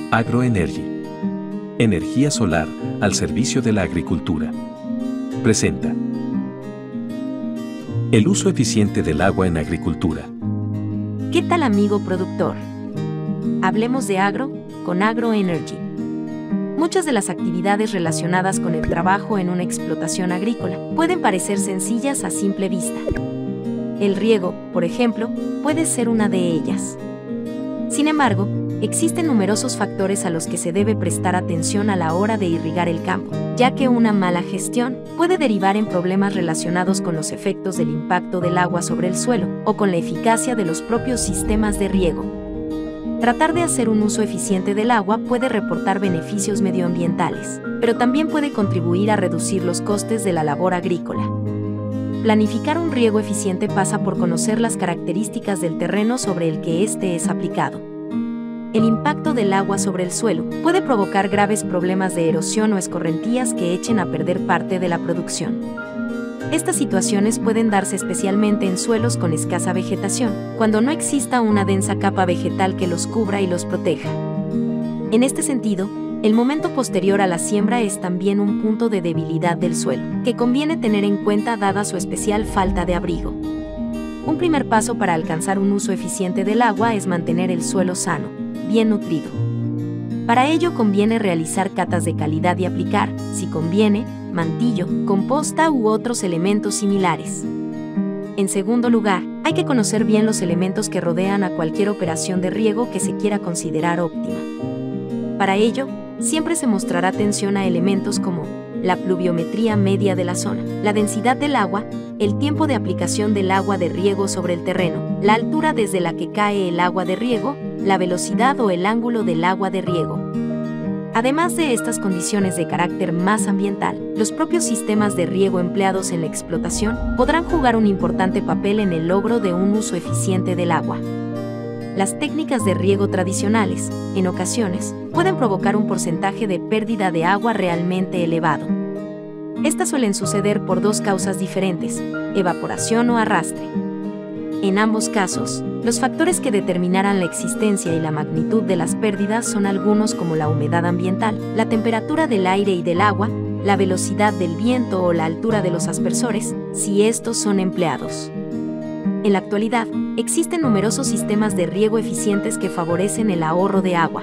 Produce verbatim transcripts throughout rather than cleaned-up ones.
Agroenergy. Energía solar al servicio de la agricultura. Presenta. El uso eficiente del agua en agricultura. ¿Qué tal, amigo productor? Hablemos de agro con Agroenergy. Muchas de las actividades relacionadas con el trabajo en una explotación agrícola pueden parecer sencillas a simple vista. El riego, por ejemplo, puede ser una de ellas. Sin embargo, existen numerosos factores a los que se debe prestar atención a la hora de irrigar el campo, ya que una mala gestión puede derivar en problemas relacionados con los efectos del impacto del agua sobre el suelo o con la eficacia de los propios sistemas de riego. Tratar de hacer un uso eficiente del agua puede reportar beneficios medioambientales, pero también puede contribuir a reducir los costes de la labor agrícola. Planificar un riego eficiente pasa por conocer las características del terreno sobre el que éste es aplicado. El impacto del agua sobre el suelo puede provocar graves problemas de erosión o escorrentías que echen a perder parte de la producción. Estas situaciones pueden darse especialmente en suelos con escasa vegetación, cuando no exista una densa capa vegetal que los cubra y los proteja. En este sentido, el momento posterior a la siembra es también un punto de debilidad del suelo, que conviene tener en cuenta dada su especial falta de abrigo. Un primer paso para alcanzar un uso eficiente del agua es mantener el suelo sano, bien nutrido. Para ello conviene realizar catas de calidad y aplicar, si conviene, mantillo, composta u otros elementos similares. En segundo lugar, hay que conocer bien los elementos que rodean a cualquier operación de riego que se quiera considerar óptima. Para ello, siempre se mostrará atención a elementos como la pluviometría media de la zona, la densidad del agua, el tiempo de aplicación del agua de riego sobre el terreno, la altura desde la que cae el agua de riego, la velocidad o el ángulo del agua de riego. Además de estas condiciones de carácter más ambiental, los propios sistemas de riego empleados en la explotación podrán jugar un importante papel en el logro de un uso eficiente del agua. Las técnicas de riego tradicionales, en ocasiones, pueden provocar un porcentaje de pérdida de agua realmente elevado. Estas suelen suceder por dos causas diferentes: evaporación o arrastre. En ambos casos, los factores que determinarán la existencia y la magnitud de las pérdidas son algunos como la humedad ambiental, la temperatura del aire y del agua, la velocidad del viento o la altura de los aspersores, si estos son empleados. En la actualidad, existen numerosos sistemas de riego eficientes que favorecen el ahorro de agua.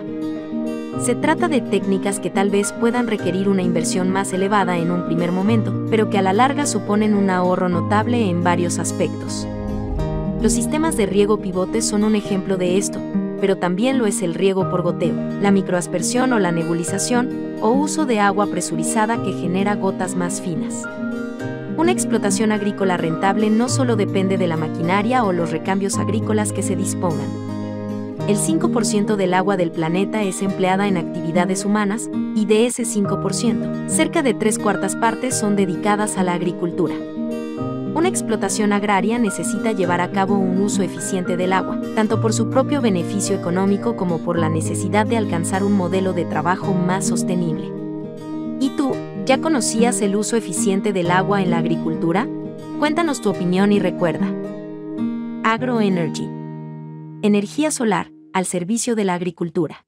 Se trata de técnicas que tal vez puedan requerir una inversión más elevada en un primer momento, pero que a la larga suponen un ahorro notable en varios aspectos. Los sistemas de riego pivotes son un ejemplo de esto, pero también lo es el riego por goteo, la microaspersión o la nebulización, o uso de agua presurizada que genera gotas más finas. Una explotación agrícola rentable no solo depende de la maquinaria o los recambios agrícolas que se dispongan. El cinco por ciento del agua del planeta es empleada en actividades humanas, y de ese cinco por ciento, cerca de tres cuartas partes son dedicadas a la agricultura. Una explotación agraria necesita llevar a cabo un uso eficiente del agua, tanto por su propio beneficio económico como por la necesidad de alcanzar un modelo de trabajo más sostenible. ¿Y tú, ya conocías el uso eficiente del agua en la agricultura? Cuéntanos tu opinión y recuerda. Agroenergy. Energía solar al servicio de la agricultura.